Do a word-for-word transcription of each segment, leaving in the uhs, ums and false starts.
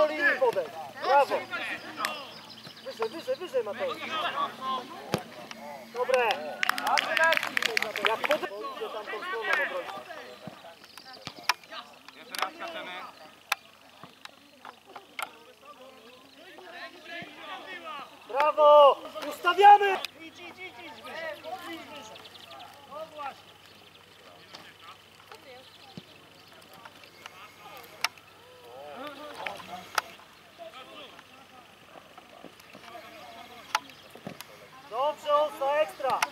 linii podejść. Brawo. Wyżej, wyżej, wyżej Mateusz. Dobre. Jak podejść, idzie tam tą stroną obrońcy. Jeszcze raz skaczemy. Brawo! Ustawiamy! Idź, idź, idź, idź wyżej. Idź wyżej. No właśnie. Dobrze, Osa, ekstra!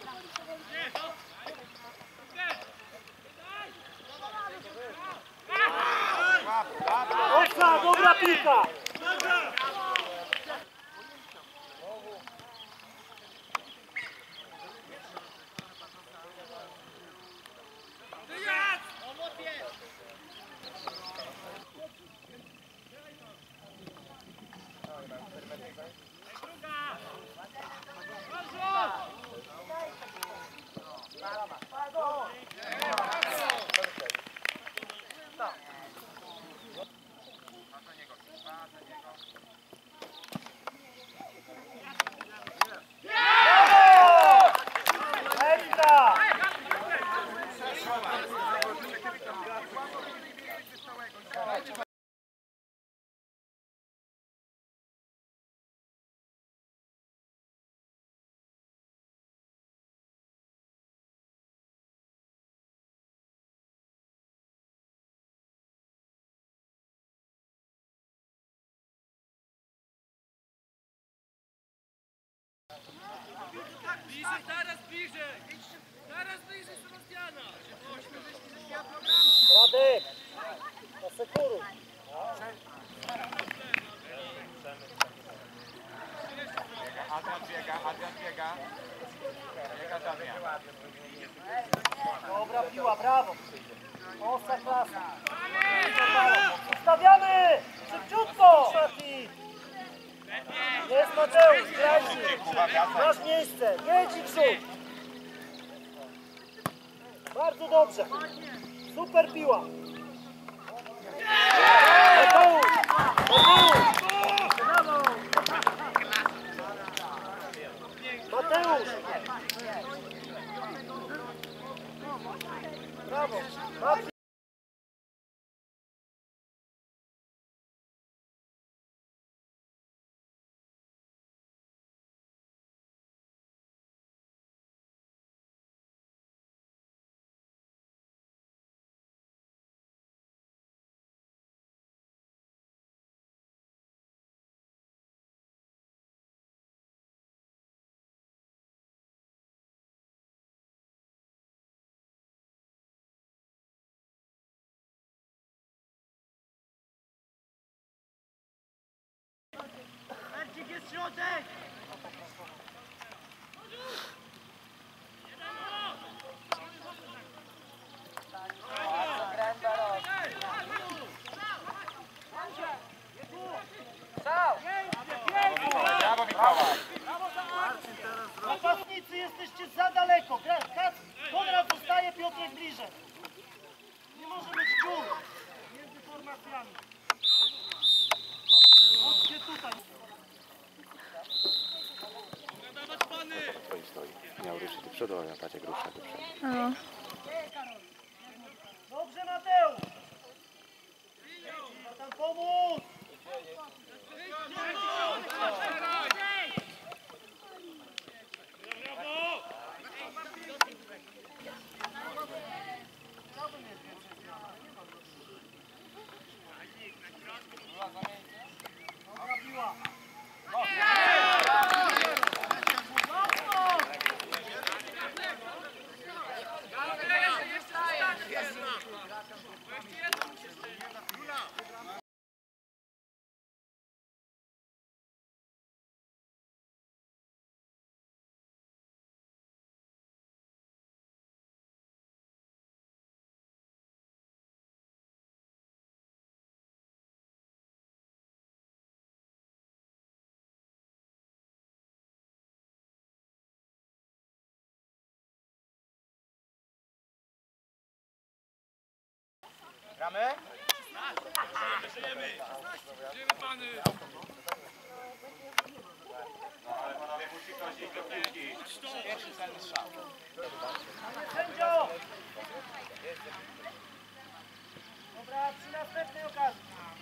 Osa, dobra piłka! Bliżej, teraz bliżej! Teraz bliżej Sebastiana! Radek! Na sekuru! Adrian biega, Adrian biega. Biega Damian. Dobra piła, brawo! Osa klasa! Ustawiamy! Szybciutko! Jest Mateusz, grajcie! Masz miejsce, jedź i przód! Bardzo dobrze! Super piła! Mateusz! Mateusz! Mateusz! Brawo! Brawo! Marcin, jest środek! Brawo Mikołaj! Napastnicy, jesteście za daleko! Konrad zostaje, Piotrek bliżej! Nie może być dziur między formacjami! Chodźcie tutaj! Stoi, stoi. Miał ruszyć do przodu, ale patrz jak rusza do przodu. No. Dobrze, Mateusz! Trzeba tam pomóc! Dobra piła! Gramy? Żyjemy! Żyjemy, pany! No ale panowie, musi ktoś iść do piłki. Pierwszy celny strzał. Sędzio! Dobra, przy następnej okazji.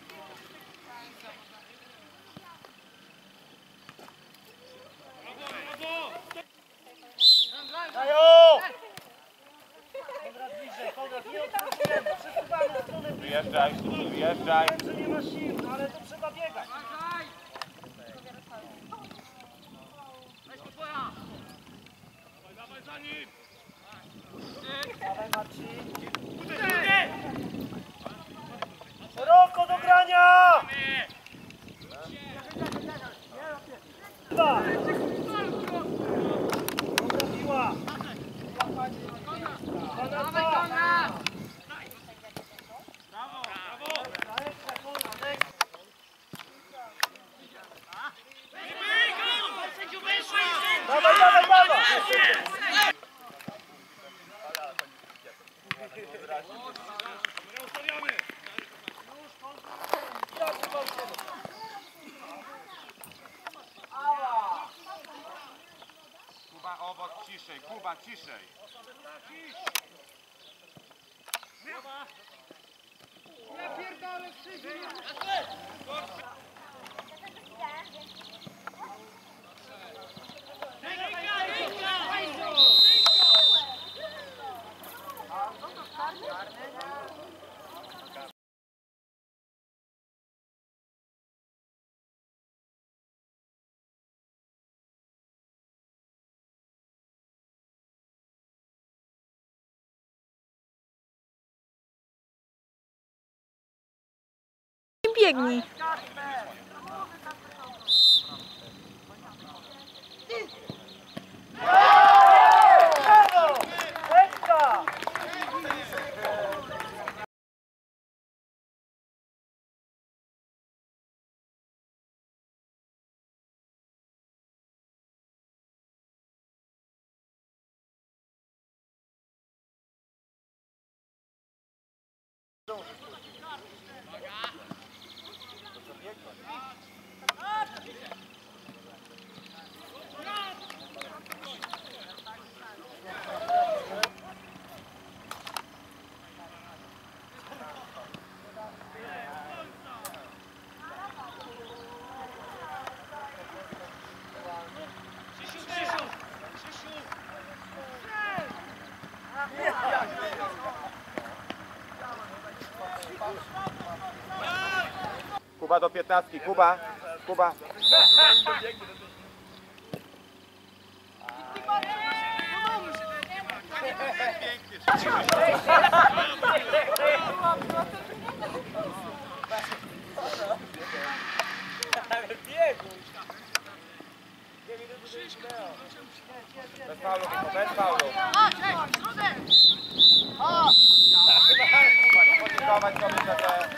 Dają! Konrad bliżej, Konrad, nie odpracujemy. Przesuwamy w stronę bliżej. Wyjeżdżaj, wyjeżdżaj. Wiem, że nie ma sił, no ale to trzeba biegać. Dawaj za nim! Dawaj Marcin. Szeroko do grania! Dwa. Dobra piła. Dwa na dwa. Dawaj, dawaj, dawaj! Kuba obok, ciszej, Kuba, ciszej. Biegnij. Brawo! Lekka! Kuba do piętnastki, Kuba, Kuba. Bez faulu, bez faulu. Podziękować sobie za te